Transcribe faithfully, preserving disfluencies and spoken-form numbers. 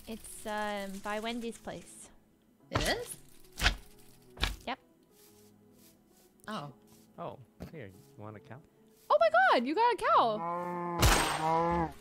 It's um, by Wendy's place. It is? Yep. Oh. Oh, here, you want a cow? Oh my god, you got a cow.